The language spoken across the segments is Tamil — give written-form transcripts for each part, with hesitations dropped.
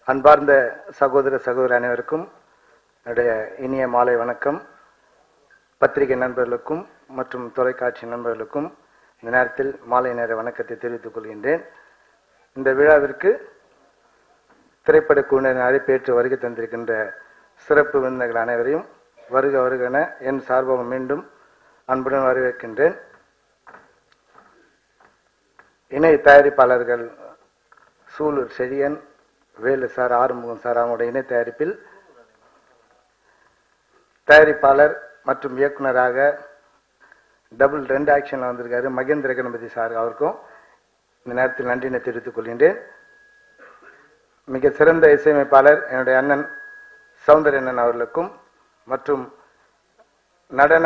அன்பார்ந்த சகோதர சகோதரி அனைவருக்கும் என்னுடைய இனிய மாலை வணக்கம். பத்திரிகை நண்பர்களுக்கும் மற்றும் தொலைக்காட்சி நண்பர்களுக்கும் இந்த நேரத்தில் மாலை நேர வணக்கத்தை தெரிவித்துக் கொள்கின்றேன். இந்த விழாவிற்கு திரைப்பட குழுவினர் அழைப்பேற்று வருகை தந்திருக்கின்ற சிறப்பு விருந்தினர்கள் அனைவரையும் வருக வருகென என் சார்பாக மீண்டும் அன்புடன் வரவேற்கின்றேன். இணை தயாரிப்பாளர்கள் சூலூர் செழியன், வேலு சார், ஆறுமுகம் சார் அவங்களுடைய இணை தயாரிப்பில் தயாரிப்பாளர் மற்றும் இயக்குனராக டபுள் 2 ஆக்ஷன்ல வந்திருக்காரு மகேந்திர கணபதி சார். அவருக்கும் இந்த நேரத்தில் நன்றினை தெரிவித்துக் கொள்கின்றேன். மிக சிறந்த இசையமைப்பாளர் என்னுடைய அண்ணன் சௌந்தரண்ணன் அவர்களுக்கும் மற்றும் நடன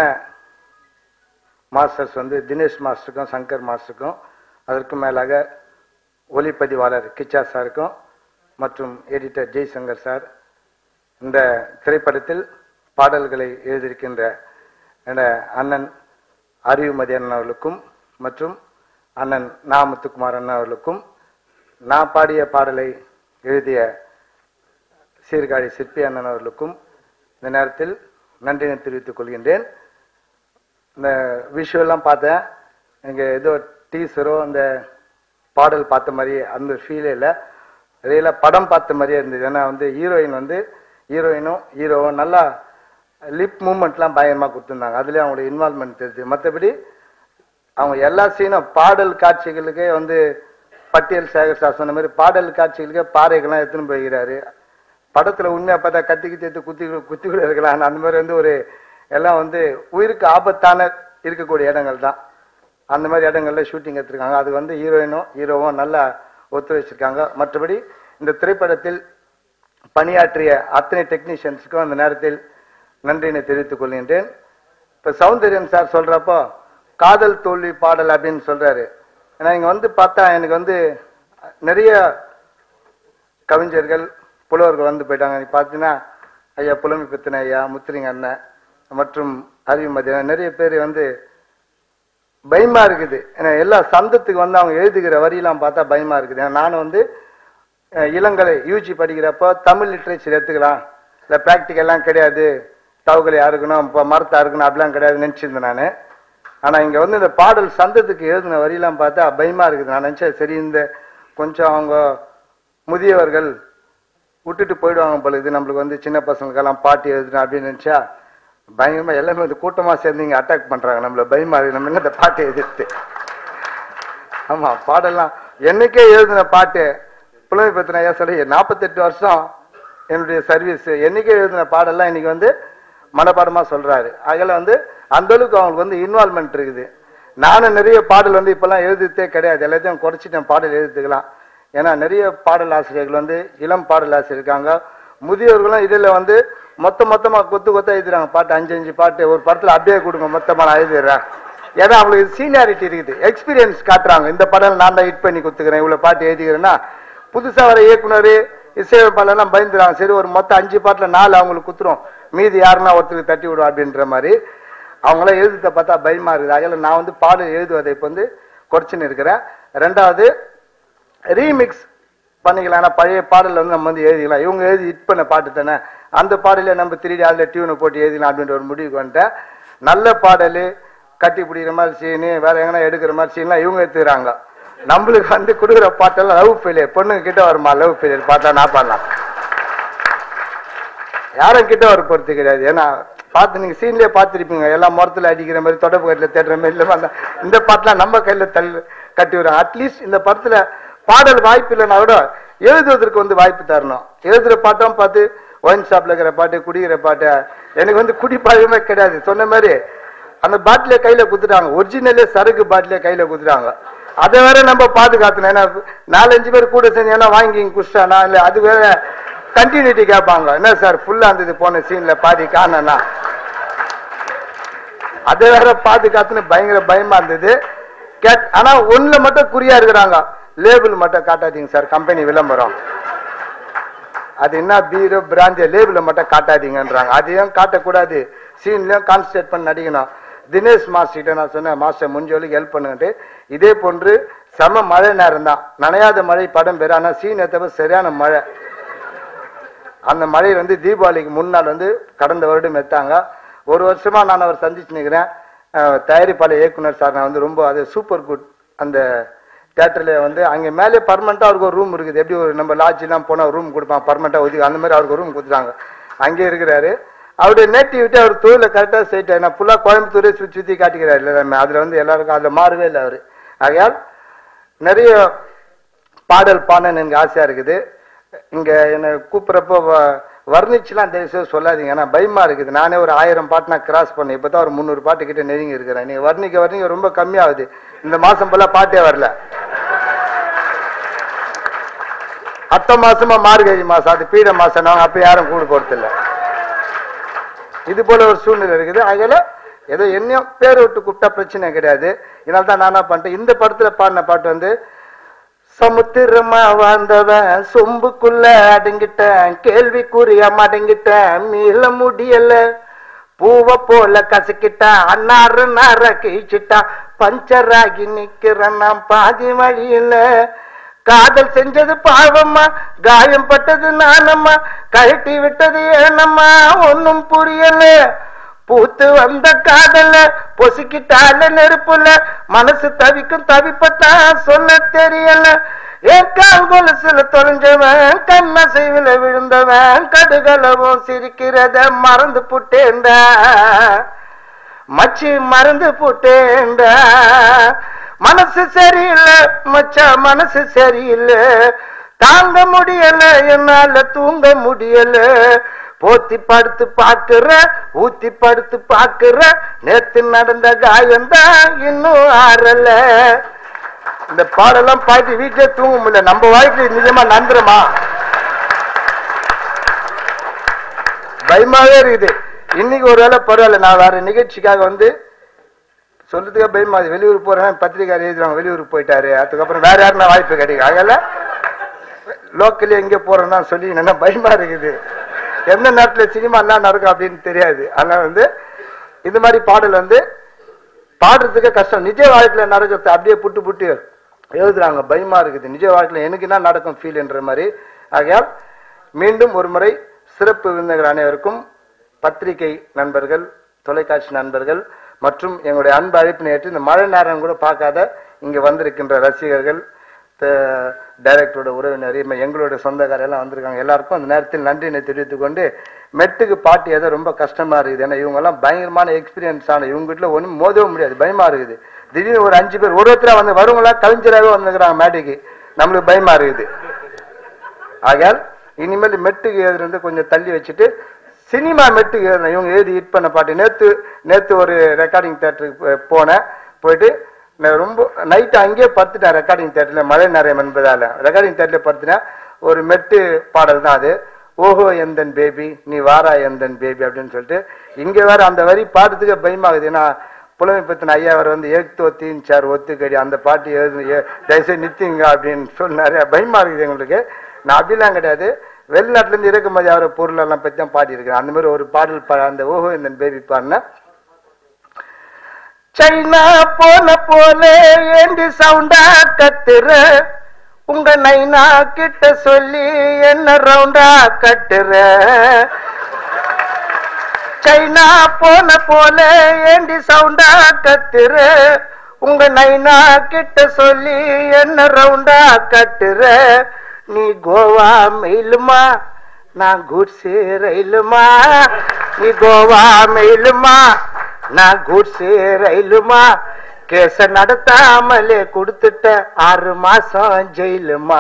மாஸ்டர்ஸ் தினேஷ் மாஸ்டருக்கும் சங்கர் மாஸ்டருக்கும், அதற்கு மேலாக ஒளிப்பதிவாளர் கிச்சா சாருக்கும் மற்றும் எடிட்டர் ஜெய்சங்கர் சார், இந்த திரைப்படத்தில் பாடல்களை எழுதியிருக்கின்ற அண்ணன் அறிவுமதி அண்ணன் அவர்களுக்கும் மற்றும் அண்ணன் நா முத்துக்குமார் அண்ணன் அவர்களுக்கும், நான் பாடிய பாடலை எழுதிய சீர்காழி சிற்பி அண்ணன் அவர்களுக்கும் இந்த நேரத்தில் நன்றினை தெரிவித்துக் கொள்கின்றேன். இந்த விஷுவெல்லாம் பார்த்தேன், எனக்கு ஏதோ டீசரோ அந்த பாடல் பார்த்த மாதிரி அந்த ஃபீலே இல்லை, ரியலாக படம் பார்த்த மாதிரியே இருந்தது. ஏன்னா ஹீரோயினும் ஹீரோவும் நல்லா லிப் மூமெண்ட்லாம் பயங்கரமாக கொடுத்துருந்தாங்க. அதுலேயே அவங்களுடைய இன்வால்மெண்ட் தெரியுது. மற்றபடி அவங்க எல்லா சீனும் பாடல் காட்சிகளுக்கே பட்டியல் சேகர் சார் சொன்ன மாதிரி பாடல் காட்சிகளுக்கே பாறைகள்லாம் எடுத்துன்னு போய்கிறாரு. படத்தில் உண்மையாக பார்த்தா கத்திக்கு சேர்த்து குத்தி கூட இருக்கலாம். அந்த மாதிரி ஒரு எல்லாம் உயிருக்கு ஆபத்தான இருக்கக்கூடிய இடங்கள் தான். அந்த மாதிரி இடங்கள்ல ஷூட்டிங் எடுத்திருக்காங்க. அது ஹீரோயினும் ஹீரோவும் நல்லா ஒத்துழைச்சிருக்காங்க. மற்றபடி இந்த திரைப்படத்தில் பணியாற்றிய அத்தனை டெக்னீஷியன்ஸுக்கும் அந்த நேரத்தில் நன்றினை தெரிவித்துக் கொள்கின்றேன். இப்ப சௌந்தர்யன் சார் சொல்றப்போ காதல் தோல்வி பாடல் அப்படின்னு சொல்றாரு. ஏன்னா இங்க பார்த்தா எனக்கு நிறைய கவிஞர்கள் புலவர்கள் போயிட்டாங்க. நீ பார்த்தீங்கன்னா ஐயா புலமை பித்தன ஐயா, முத்துலிங்க அண்ணன் மற்றும் அறிவுமதி, நிறைய பேர் பயமா இருக்குது. ஏன்னா எல்லா சந்தத்துக்கு அவங்க எழுதுகிற வரியெல்லாம் பார்த்தா பயமா இருக்குது. ஏன்னா நானும் இளங்கலை யூஜி படிக்கிறப்போ தமிழ் லிட்ரேச்சர் எடுத்துக்கலாம், இல்லை ப்ராக்டிக்கல்லாம் கிடையாது, தவுகளை யாருக்கணும் இப்போ மரத்தா இருக்கணும் அப்படிலாம் கிடையாது நினச்சிருந்தேன் நான். ஆனால் இங்கே இந்த பாடல் சந்தத்துக்கு எழுதின வரியெல்லாம் பார்த்தா பயமா இருக்குது. நான் நினச்சேன் சரி இந்த கொஞ்சம் அவங்க முதியவர்கள் விட்டுட்டு போயிடுவாங்க போல, இது நம்மளுக்கு சின்ன பசங்களுக்கெல்லாம் பாட்டு எழுதுனேன் அப்படின்னு நினச்சா பயங்கரமா எல்லாமே கூட்டமா சேர்ந்து இங்க அட்டாக் பண்றாங்க நம்மள. பயமா இருக்கு நம்ம இந்த பாட்டை எதிர்த்து. ஆமா, பாடெல்லாம் என்னைக்கே எழுதின பாட்டு புலமை பத்தின ஐயா சொல்லி 48 வருஷம் என்னுடைய சர்வீஸ், என்னைக்கே எழுதின பாடெல்லாம் இன்னைக்கு மனப்பாடமா சொல்றாரு. அதில் அந்த அளவுக்கு அவங்களுக்கு இன்வால்மெண்ட் இருக்குது. நானும் நிறைய பாடல் இப்பெல்லாம் எழுதித்தே கிடையாது, எல்லாத்தையும் குறைச்சிட்டேன் பாடல் எழுதுக்கலாம். ஏன்னா நிறைய பாடல் ஆசிரியர்கள் இளம் பாடல் ஆசிரியர் இருக்காங்க. முதியோர்களும் இதில் மொத்தமா கொத்தா எழுதுறாங்க பாட்டு, 5 பாட்டு ஒரு படத்துல அப்படியே கொடுங்க மொத்தமா நான் எழுதிடுறேன். ஏன்னா அவங்களுக்கு சீனியாரிட்டி இருக்குது, எக்ஸ்பீரியன்ஸ் காட்டுறாங்க. இந்த படம் நான் தான் ஹிட் பண்ணி கொடுத்துக்கிறேன், இவ்வளவு பாட்டு எழுதிக்கிறேன்னா புதுசா வர இயக்குனர் இசையமைப்பாளர்லாம் பயந்துறாங்க. சரி ஒரு மொத்தம் 5 பாட்டுல 4 அவங்களுக்கு குத்துரும், மீதி யாருன்னா ஒருத்தருக்கு தட்டி விடும் அப்படின்ற மாதிரி அவங்களாம் எழுதுறத பார்த்தா பயமா இருக்குது. அதில் நான் பாடல் எழுதுவதை இப்போ குறைச்சின்னு இருக்கிறேன். 2வது ரீமிக்ஸ் பண்ணிக்கலாம். பழைய பாடல் நம்ம எழுதிக்கலாம், இவங்க எழுதி ஹிட் பண்ண பாட்டு தானே, அந்த பாடல நம்ம 3D அதில் டியூனை போட்டு எழுதிக்கலாம் அப்படின்ற ஒரு முடிவுக்கு வந்துட்டேன். நல்ல பாடல் கட்டி பிடிக்கிற மாதிரி சீனு, வேற எங்கன்னா எடுக்கிற மாதிரி சீன்லாம் இவங்க எடுத்துக்கிறாங்க. நம்மளுக்கு கொடுக்குற பாட்டெல்லாம் லவ் ஃபெயிலியர், பொண்ணுங்க கிட்ட வருமா லவ் ஃபெயிலியர் பார்த்தா நான் பண்ணலாம், யாரும் கிட்ட வர பொறுத்து கிடையாது. ஏன்னா பார்த்து நீங்க சீன்லயே பார்த்துருப்பீங்க, எல்லாம் முறத்துல அடிக்கிற மாதிரி தொடப்பு கட்டில தேடுற மாதிரி இல்லை. இந்த பாட்டெல்லாம் நம்ம கையில கட்டி விடுறாங்க. அட்லீஸ்ட் இந்த படத்துல பாடல் வாய்ப்பு இல்லைன்னா கூட எழுதுவதற்கு வாய்ப்பு தரணும். எழுதுற பாட்டம் பார்த்து ஒயின் ஷாப்ல இருக்கிற பாட்டு, குடிக்கிற பாட்டு, எனக்கு குடி பழக்கமே கிடையாது. சொன்ன மாதிரி அந்த பாட்டிலே கையில குத்துட்டாங்க, ஒரிஜினலே சரக்கு பாட்டிலே கையில குத்துட்டாங்க. அதை வேற நம்ம பாதுகாத்தணும். ஏன்னா 4-5 பேர் கூட செஞ்சா வாங்கி குடிச்சானா இல்லை, அது வேற கண்டினியூட்டி கேட்பாங்க. என்ன சார் ஃபுல்லா இருந்தது போன சீன்ல பாதி காணனா, அதை வேற பாதுகாத்துன்னு பயங்கர பயமா இருந்தது. ஆனா ஒண்ணுல மட்டும் குறியா இருக்கிறாங்க, லேபிள் மட்டும் காட்டாதீங்க சார், கம்பெனி விளம்பரம், அது என்ன பீரோ பிராந்திய லேபிள மட்டும் காட்டாதீங்கன்றாங்க. அதையும் காட்டக்கூடாது, சீன்லயும் கான்சன்ட்ரேட் பண்ணி நடிக்கணும். தினேஷ் மாஸ்டர் கிட்ட நான் சொன்னேன், மாஸ்டர் முடிஞ்சவளுக்கு ஹெல்ப் பண்ணுங்கட்டு. இதே போன்று செம மழை நேரம் தான், நனையாத மழை படம் பேரு. ஆனா சீன் ஏத்தப்ப சரியான மழை, அந்த மழையில் வந்து தீபாவளிக்கு முன்னாள் வந்து கடந்த வருடம் எடுத்தாங்க. ஒரு வருஷமா நான் அவர் சந்திச்சு நிற்கிறேன். தயாரிப்பாளர் இயக்குனர் சார் நான் வந்து ரொம்ப அது சூப்பர் குட். அந்த தியேட்டர்ல வந்து அங்கே மேலே பர்மனெண்ட்டாக அவருக்கு ஒரு ரூம் இருக்குது. எப்படி ஒரு நம்ம லாட்ஜெலாம் போனால் ரூம் கொடுப்பான் பர்மனெண்ட்டாக ஒதுக்கி, அந்த மாதிரி அவருக்கு ரூம் கொடுத்துட்டாங்க. அங்கே இருக்கிறாரு. அவருடைய நேட்டிவிட்டி அவர் தொழிலை கரெக்டாக செய்யிட்டார். நான் ஃபுல்லாக கோயம்புத்தூரே சுற்றி சுற்றி காட்டிக்கிறார். இல்லை அதில் வந்து எல்லாருக்கும் அதில் மாறவே இல்லை அவர். ஆகையால் நிறைய பாடல் பாடணுன்னு எனக்கு ஆசையாக இருக்குது. இங்கே என்னை கூப்பிட்றப்போ வர்ணிச்சுலாம் தயவுசெய்து சொல்லாதீங்க, ஏன்னா பயமா இருக்குது. நானே ஒரு 1000 பாட்டு நான் கிராஸ் பண்ணேன். இப்போ தான் ஒரு 300 பாட்டு கிட்ட நெருங்கி இருக்கிறேன். நீங்கள் வர்ணிக்க ரொம்ப கம்மியாகுது. இந்த மாதம் போல பாட்டே வரல. அத்த மாசமா மார்கழி மாசம், அது பீட மாசம், அப்ப யாரும் கூடு போறதில்லை. இது போல ஒரு சூழ்நிலை இருக்குது. அதனால ஏதோ என்னையும் பேர் விட்டு கூப்பிட்டா பிரச்சனை கிடையாது. இதனால தான் நானா பண்ணிட்டேன். இந்த படத்துல பாடின பாட்டு வந்து சமுத்திரமா வாழ்ந்தவன் சொம்புக்குள்ள அடங்கிட்டேன், கேள்விக்குரிய மடங்கிட்டேன், மீள முடியல, பூவை போல கசக்கிட்டான், அன்னாறு நார கீழ்ச்சிட்டான், பஞ்சராகி நிக்கிறேன் நான் பாதி வழியில, காதல் செஞ்சது பாவம்மா, காயம் பட்டது நானம்மா, கழட்டி விட்டது ஏனம்மா ஒன்னும் புரியல, பூத்து வந்த காதல பொசுக்கிட்டால நெருப்புல, மனசு தவிக்கும் தவிப்பத்தான் சொல்ல தெரியல, என் கால் கொலுசுல தொலைஞ்சவன் கண்ணசைவில விழுந்தவன் கடுகளவும் சிரிக்கிறத மறந்து புட்டேண்டா மச்சி, மறந்து புட்டேண்டா, மனசு சரியில்லை மச்சா, மனசு சரியில்லை, தாங்க முடியல என்னால தூங்க முடியல, போத்தி படுத்து பாக்குற ஊத்தி படுத்து பாக்குற, நேத்து நடந்த காயம்தான் இன்னும் ஆறல. இந்த பாடெல்லாம் பாட்டி வீட்டிலே தூங்க முடியல. நம்ம வாழ்க்கையில நிஜமா நந்துருமா? பயமாவே இருக்குது. இன்னைக்கு ஒரு வேளை பரவாயில்ல, நான் வேற நிகழ்ச்சிக்காக வந்து சொல்றதுக்காக பயமா, வெளியூர் போறேன் பத்திரிக்கை எழுதுறாங்க, வெளியூருக்கு போயிட்டாரு, அதுக்கப்புறம் வேற யாருன்னா வாய்ப்பு கிடைக்கும். அதனால லோக்கல்ல எங்க போறேன்னா சொல்லி என்ன பயமா இருக்குது. எந்த நேரத்தில் சினிமா என்ன நடக்கும் அப்படின்னு தெரியாது. அதனால வந்து இந்த மாதிரி பாடல் வந்து பாடுறதுக்கு கஷ்டம். நிஜ வாழ்க்கையில நடக்கிறது அப்படியே புட்டு புட்டு எழுதுறாங்க, பயமா இருக்குது. நிஜ வாழ்க்கையில எனக்கு என்ன நடக்கும் ஃபீல் என்ற மாதிரி. ஆகையால் மீண்டும் ஒரு முறை சிறப்பு விருந்தினர் அனைவருக்கும், பத்திரிகை நண்பர்கள், தொலைக்காட்சி நண்பர்கள் மற்றும் எங்களுடைய அன்பு அழைப்பினை ஏற்று இந்த மழை நேரம் கூட பார்க்காத இங்க வந்திருக்கின்ற ரசிகர்கள், டைரக்டரோட உறவினர், எங்களுடைய சொந்தக்காரர் எல்லாம் வந்திருக்காங்க. எல்லாருக்கும் அந்த நேரத்தில் நன்றினை தெரிவித்துக் கொண்டு, மெட்டுக்கு பாட்டு ஏதோ ரொம்ப கஷ்டமா இருக்குது. ஏன்னா இவங்க எல்லாம் பயங்கரமான எக்ஸ்பீரியன்ஸ் ஆன, இவங்க வீட்டுல ஒன்றும் மோதவும் முடியாது, பயமா இருக்குது. திடீர்னு ஒரு 5 பேர் ஒருத்தரா வந்து வருவங்களா கவிஞராகவே வந்துக்கிறாங்க மேடைக்கு, நம்மளுக்கு பயமா இருக்குது. ஆகையால் இனிமேல் மெட்டுக்கு எழுதுறது கொஞ்சம் தள்ளி வச்சுட்டு சினிமா மெட்டுக்கு எழுதுறேன். இவங்க எழுதி ஹிட் பண்ண பாட்டு. நேத்து ஒரு ரெக்கார்டிங் தியேட்டருக்கு போனேன். போயிட்டு ரொம்ப நைட்டு அங்கேயே படுத்துட்டேன். ரெக்கார்டிங் தியேட்டர்ல மழை நேரம் என்பதால ரெக்கார்டிங் தியேட்டர்ல படுத்துட்டேன். ஒரு மெட்டு பாடல் தான் அது. ஓஹோ எந்தன் பேபி நீ வாரா எந்தன் பேபி அப்படின்னு சொல்லிட்டு, இங்க வேற அந்த வரி பாடுறதுக்கு பயமாகுது. ஏன்னா புலமை பத்தின ஐயா அவர் வந்து ஏத்தோத்தின் சார் ஒத்துக்கடி அந்த பாட்டு எழுது தயவுசெய்து நித்திங்க அப்படின்னு சொன்னாரு. பயமா இருக்குது எங்களுக்கு. நான் அப்படிலாம் கிடையாது, வெளிநாட்டுல இருந்து இறக்குமதி ஆகிற பொருள் எல்லாம் பத்தி தான் பாடி இருக்கிறேன். அந்த மாதிரி ஒரு பாடல் அந்த ஓஹோ எந்தன் பேபி பாடின. சைனா போன போல ஏண்டி சவுண்டா கத்துற, உங்க நைனா கிட்ட சொல்லி என்ன ரவுண்டா கட்டுற, சைனா போன போல ஏண்டி சவுண்டா கத்துற, உங்க நைனா கிட்ட சொல்லி என்ன ரவுண்டா கட்டுற, நீ கோவா மெயிலுமா நான் குட்ஸ் ரயிலுமா, நீ கோவா மெயிலுமா நான் குட்ஸ் ரயிலுமா, கேச நடத்தாமலே கொடுத்துட்ட 6 மாசம் ஜெயிலுமா.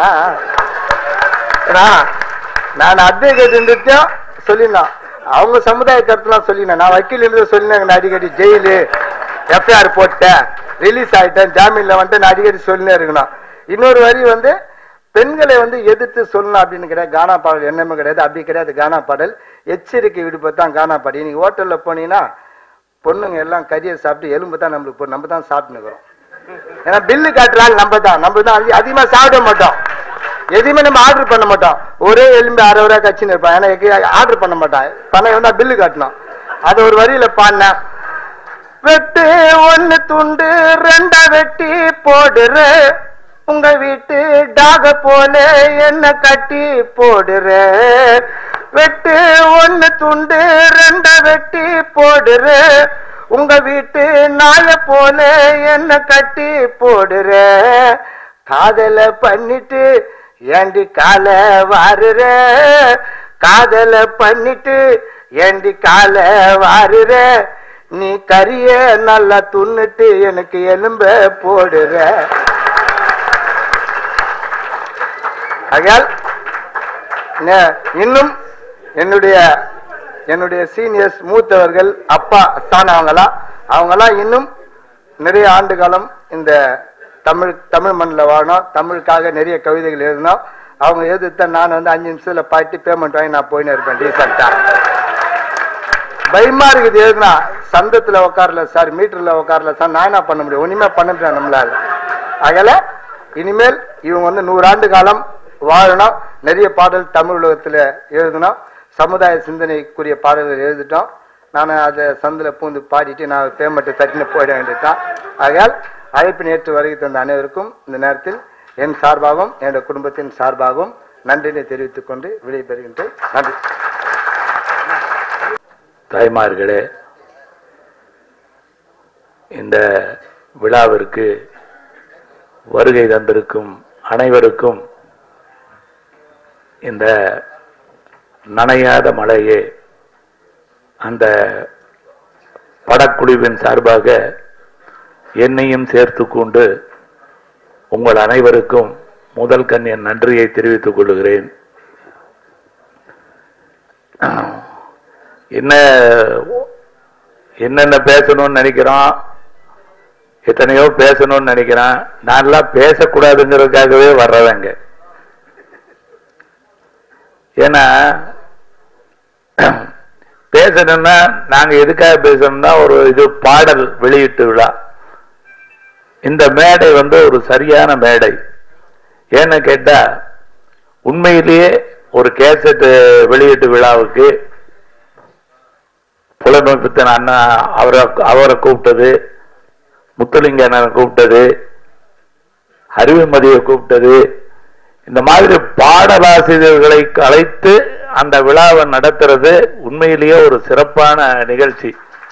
நான் அட்வொகேட் இருந்துட்டும் சொல்லினேன், அவங்க சமுதாய கருத்துலாம் சொல்லினேன், நான் வக்கீல் இருந்து சொல்லினேன், அடிக்கடி ஜெயிலு எஃப்ஐஆர் போட்டேன், ரிலீஸ் ஆயிட்டேன், ஜாமீன்ல வந்துட்டு நான் அடிக்கடி சொல்லினே இருக்கணும். இன்னொரு வரி வந்து பெண்களை வந்து எதிர்த்து சொல்லணும் அப்படின்னு கிடையாது, கானா பாடல் என்னமே கிடையாது, அப்படி கிடையாது. கானா பாடல் எச்சரிக்கை விடுப்பதான் கானா பாடல். இன்னைக்கு ஹோட்டல்ல போனீங்கன்னா பொண்ணுங்க எல்லாம் கறியை சாப்பிட்டு எலும்பு தான் நம்மளுக்கு, நம்ம தான் சாப்பிட்டுக்கிறோம். ஏன்னா பில்லு காட்டுறாங்க, நம்ம தான் அதிகமா சாப்பிட மாட்டோம், எதையுமே நம்ம ஆர்டர் பண்ண மாட்டோம். ஒரே எலும்பு 60 ரூபா கட்சின்னு இருப்பான், ஏன்னா ஆர்டர் பண்ண மாட்டான், பணம் இருந்தா பில்லு காட்டணும். அது ஒரு வரியில பாடின, வெட்டு 1 துண்டு 2 வெட்டி போடுற, உங்க வீட்டு டாக போல என்ன கட்டி போடுற, வெட்டு ஒண்ணு துண்டு ரெண்ட வெட்டி போடுற, உங்க வீட்டு நாய போல என்ன கட்டி போடுற, காதல பண்ணிட்டு ஏண்டி கால வாருற, காதல பண்ணிட்டு ஏண்டி கால வாருற, நீ கரிய நல்லா துண்ணுட்டு எனக்கு எலும்ப போடுற. ஆகையால் இன்னும் என்னுடைய சீனியர்ஸ் மூத்தவர்கள் அப்பா அவங்கெல்லாம் இன்னும் நிறைய ஆண்டு காலம் இந்த தமிழ் மண்ணில் வாழணும், தமிழுக்காக நிறைய கவிதைகள் எழுதணும். அவங்க எழுதித்தான் நான் 5 நிமிஷத்துல பாட்டி பேமெண்ட் வாங்கி நான் போயின்னு இருப்பேன் டீசெண்டா. பயமா இருக்குது எழுதுனா, சந்தத்துல உட்காரல சார், மீட்டர்ல உட்காரல சார், நான் என்ன பண்ண முடியும், ஒண்ணுமே பண்ண முடியாது நம்மளால. அதனால இனிமேல் இவங்க 100 ஆண்டு காலம் வாழணும், நிறைய பாடல் தமிழ் உலகத்துல எழுதணும், சமுதாய சிந்தனைக்குரிய பாடல்கள் எழுதிட்டோம். நான் அதை சந்தில பூந்து பாடிட்டு நான் பேமெண்ட் தட்டின்னு போயிட வேண்டியதுதான். ஆகையால் அழைப்பின் ஏற்று வருகை தந்த அனைவருக்கும் இந்த நேரத்தில் என் சார்பாகவும் என்னுடைய குடும்பத்தின் சார்பாகவும் நன்றினை தெரிவித்துக் கொண்டு விடைபெறுகின்றேன். நன்றி. தாய்மார்களே, இந்த விழாவிற்கு வருகை தந்திருக்கும் அனைவருக்கும் இந்த நனையாத மழையே அந்த படக்குழுவின் சார்பாக என்னையும் சேர்த்து கொண்டு உங்கள் அனைவருக்கும் முதல் கண் என் நன்றியை தெரிவித்துக் கொள்கிறேன். என்னென்ன பேசணும்னு நினைக்கிறோம், எத்தனையோ பேசணும்னு நினைக்கிறேன். நான்லாம் பேசக்கூடாதுங்கிறதுக்காகவே வர்றவங்க. ஏன்னா பேசணும்னா நாங்க எதுக்காக பேசணும்னா, ஒரு இது பாடல் வெளியீட்டு விழா. இந்த மேடை ஒரு சரியான மேடை. ஏன்னு கேட்டா, உண்மையிலேயே ஒரு கேசட் வெளியீட்டு விழாவுக்கு புலமைப்பித்தன் அண்ணா அவரை கூப்பிட்டது, முத்துலிங்க அண்ணனை கூப்பிட்டது, அறிவுமதியை கூப்பிட்டது, இந்த மாதிரி பாடலாசிரியர்களை அழைத்து அந்த விழாவை நடத்துறது உண்மையிலேயே ஒரு சிறப்பான நிகழ்ச்சி.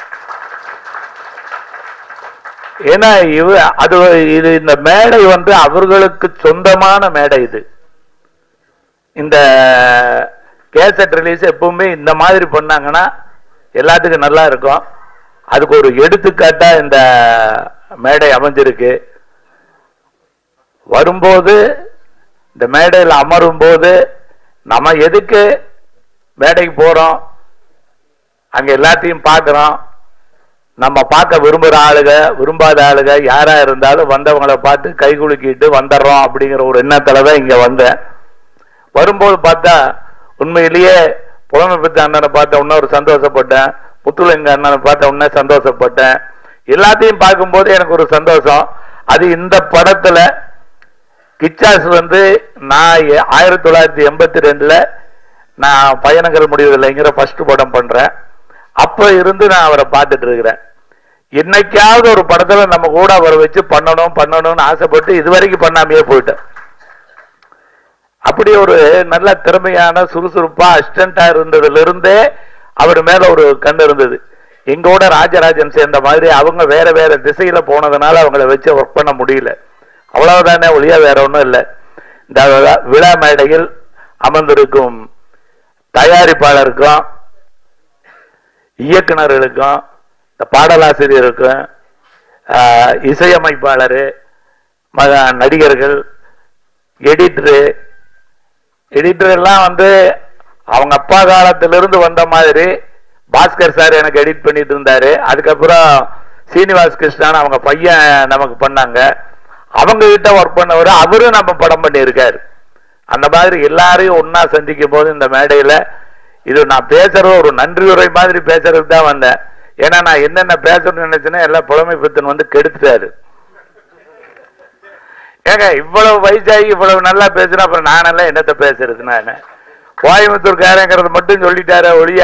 ஏன்னா இது இந்த மேடை அவர்களுக்கு சொந்தமான மேடை. இது இந்த கேசட் ரிலீஸ் எப்பவுமே இந்த மாதிரி பண்ணாங்கன்னா எல்லாத்துக்கும் நல்லா இருக்கும். அதுக்கு ஒரு எடுத்துக்காட்டா இந்த மேடை அமைஞ்சிருக்கு. வரும்போது இந்த மேடையில் அமரும் போது நம்ம எதுக்கு மேடைக்கு போறோம், அங்க எல்லாத்தையும் பார்க்கிறோம். நம்ம பார்க்க விரும்புற ஆளுக விரும்பாத ஆளுக யாரா இருந்தாலும் வந்தவங்களை பார்த்து கை குலுக்கிட்டு வந்துடுறோம் அப்படிங்கிற ஒரு எண்ணத்துலதான் இங்க வந்தேன். வரும்போது பார்த்தா உண்மையிலேயே புலமைப்பித்த அண்ணனை பார்த்த உடனே ஒரு சந்தோஷப்பட்டேன், முத்துலிங்க அண்ணனை பார்த்த உடனே சந்தோஷப்பட்டேன். எல்லாத்தையும் பார்க்கும்போது எனக்கு ஒரு சந்தோஷம். அது இந்த படத்துல கிச்சாஸ் நான் 1982 நான் பயணங்கள் முடிவதில்லைங்கிற ஃபர்ஸ்ட் படம் பண்றேன். அப்ப இருந்து நான் அவரை பார்த்துட்டு இருக்கிறேன். என்னைக்காவது ஒரு படத்துல நம்ம கூட அவரை வச்சு பண்ணணும்னு ஆசைப்பட்டு இதுவரைக்கும் பண்ணாமையே போயிட்டேன். அப்படி ஒரு நல்ல திறமையான சுறுசுறுப்பா அசிஸ்டண்டா இருந்ததுல இருந்தே அவர் மேல ஒரு கண் இருந்தது. எங்கூட ராஜராஜன் சேர்ந்த மாதிரி அவங்க வேற வேற திசையில போனதுனால அவங்கள வச்சு ஒர்க் பண்ண முடியல. அவ்வளவுதானே ஒழியா வேற ஒன்றும் இல்லை. இந்த விழா மேடையில் அமர்ந்திருக்கும் தயாரிப்பாளருக்கும் இயக்குநர்களுக்கும் இந்த பாடலாசிரியருக்கும் இசையமைப்பாளர் நடிகர்கள் எடிட்டர் எல்லாம் அவங்க அப்பா காலத்திலிருந்து வந்த மாதிரி பாஸ்கர் சார் எனக்கு எடிட் பண்ணிட்டு இருந்தாரு. அதுக்கப்புறம் சீனிவாஸ் கிருஷ்ணன் அவங்க பையன் நமக்கு பண்ணாங்க. அவங்க கிட்ட ஒர்க் பண்ணவர் அவரும் நம்ம படம் பண்ணியிருக்காரு. அந்த மாதிரி எல்லாரையும் ஒன்னா சந்திக்கும் போது இந்த மேடையில இது நான் பேசுற ஒரு நன்றி உரை மாதிரி பேசுறதுக்கு தான் வந்தேன். ஏன்னா நான் என்னென்ன பேசணும்னு நினைச்சேன்னா எல்லாம் புலமைப்பித்தன் கெடுத்துட்டாரு. ஏங்க இவ்வளவு வயசாகி இவ்வளவு நல்லா பேசுறேன், அப்புறம் நானெல்லாம் என்னத்த பேசுறது? நான் கோயம்புத்தூர்காரங்கிறது மட்டும் சொல்லிட்டார ஒழிய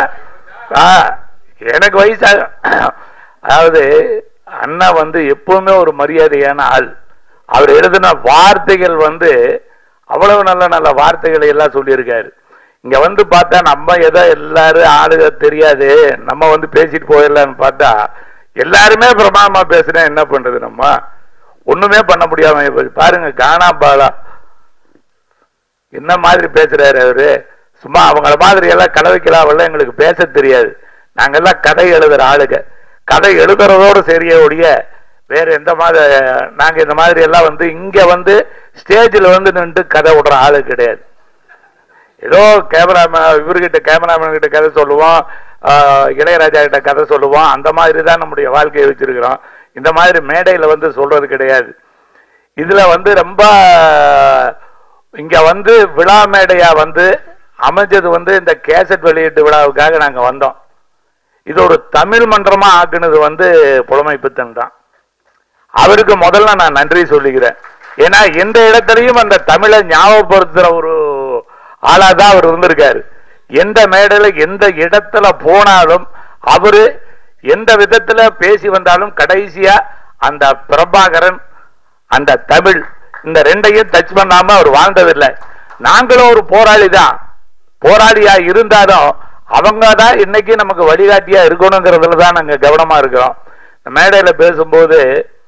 எனக்கு வயசாக, அதாவது அண்ணா எப்பவுமே ஒரு மரியாதையான ஆள். அவர் எழுதின வார்த்தைகள் வந்து அவ்வளவு நல்ல நல்ல வார்த்தைகளை எல்லாம் சொல்லியிருக்காரு. இங்க வந்து பார்த்தா நம்ம ஏதோ எல்லாரும் ஆளுக தெரியாது, நம்ம வந்து பேசிட்டு போயிடலான்னு பார்த்தா எல்லாருமே பிரமாதமா பேசுறேன். என்ன பண்றது, நம்ம ஒண்ணுமே பண்ண முடியாம பாருங்க. கானா பாலா என்ன மாதிரி பேசுறாரு அவரு. சும்மா அவங்கள மாதிரி எல்லாம் கலவைக்கலாவெல்லாம் எங்களுக்கு பேச தெரியாது. நாங்கெல்லாம் கதை எழுதுற ஆளுங்க. கதை எழுதுறதோடு சரியே ஒழிய வேற எந்த மாதிரி நாங்க இந்த மாதிரி எல்லாம் வந்து இங்க வந்து ஸ்டேஜில் வந்து நின்று கதை விடுற ஆளு கிடையாது. ஏதோ கேமராமேன் இவர்கிட்ட கேமராமேன் கிட்ட கதை சொல்லுவோம், இளையராஜா கிட்ட கதை சொல்லுவோம். அந்த மாதிரி தான் நம்முடைய வாழ்க்கையை வச்சிருக்கிறோம். இந்த மாதிரி மேடையில வந்து சொல்றது கிடையாது. இதுல வந்து ரொம்ப இங்க வந்து விழா மேடையா வந்து அமைஞ்சது வந்து இந்த கேசட் வெளியீட்டு விழாவுக்காக நாங்க வந்தோம். இது ஒரு தமிழ் மன்றமா ஆக்குனது வந்து புலமை பித்தன் தான். அவருக்கு முதல்ல நான் நன்றி சொல்லிக்கிறேன். ஏன்னா எந்த இடத்துலையும் அந்த தமிழை ஞாபகப்படுத்துற ஒரு ஆளாதான் அவர் இருந்திருக்காரு. எந்த மேடையில எந்த இடத்துல போனாலும் அவரு எந்த விதத்துல பேசி வந்தாலும் கடைசியா அந்த பிரபாகரன் அந்த தமிழ் இந்த ரெண்டையும் டச் பண்ணாம அவர் வாழ்ந்ததில்லை. நாங்களும் ஒரு போராளி தான். போராளியா இருந்தாலும் அவங்க தான் இன்னைக்கு நமக்கு வழிகாட்டியா இருக்கணுங்கிறதுல தான் நாங்க கவனமா இருக்கிறோம். மேடையில பேசும்போது